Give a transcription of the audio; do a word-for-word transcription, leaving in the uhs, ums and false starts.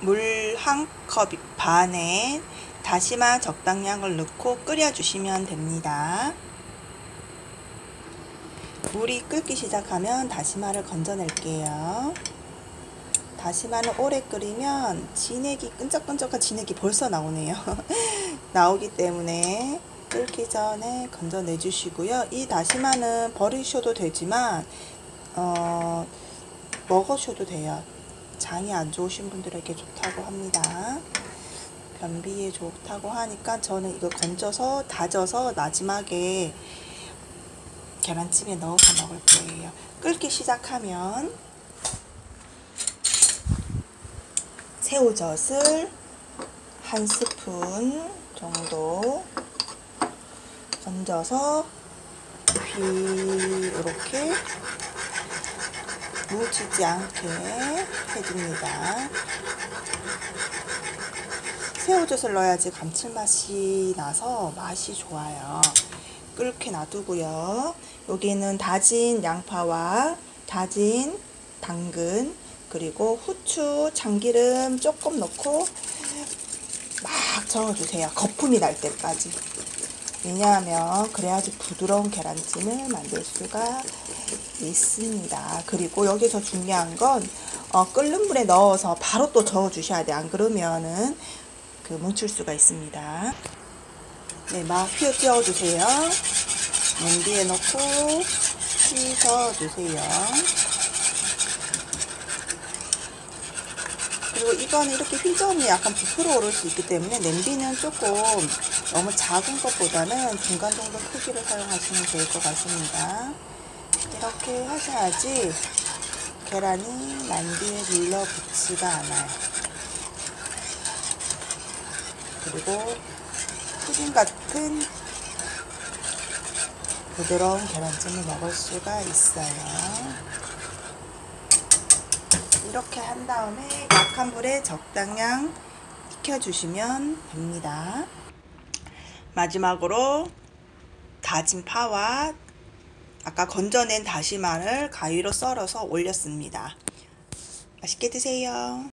물 한 컵 반에 다시마 적당량을 넣고 끓여주시면 됩니다. 물이 끓기 시작하면 다시마를 건져낼게요. 다시마는 오래 끓이면 진액이, 끈적끈적한 진액이 벌써 나오네요. 나오기 때문에 끓기 전에 건져내 주시고요. 이 다시마는 버리셔도 되지만 어, 먹으셔도 돼요. 장이 안 좋으신 분들에게 좋다고 합니다. 변비에 좋다고 하니까 저는 이거 건져서 다져서 마지막에 계란찜에 넣어서 먹을 거예요. 끓기 시작하면 새우젓을 한 스푼 정도 얹어서 이렇게 묻히지 않게 해줍니다. 새우젓을 넣어야지 감칠맛이 나서 맛이 좋아요. 끓게 놔두고요. 여기는 다진 양파와 다진 당근 그리고 후추, 참기름 조금 넣고 막 저어주세요. 거품이 날 때까지. 왜냐하면 그래야지 부드러운 계란찜을 만들 수가 있습니다. 그리고 여기서 중요한 건 어, 끓는 물에 넣어서 바로 또 저어 주셔야 돼요. 안 그러면은 그 뭉칠 수가 있습니다. 네, 막 휘어 주세요. 냄비에 넣고 씻어 주세요. 그리고 이거는 이렇게 휘저으면 약간 부풀어 오를 수 있기 때문에 냄비는 조금 너무 작은 것보다는 중간 정도 크기를 사용하시면 좋을 것 같습니다. 이렇게 하셔야지 계란이 냄비에 눌러붙지가 않아요. 그리고 푸딩 같은 부드러운 계란찜을 먹을 수가 있어요. 이렇게 한 다음에 약한 불에 적당량 익혀주시면 됩니다. 마지막으로 다진 파와 아까 건져낸 다시마를 가위로 썰어서 올렸습니다. 맛있게 드세요.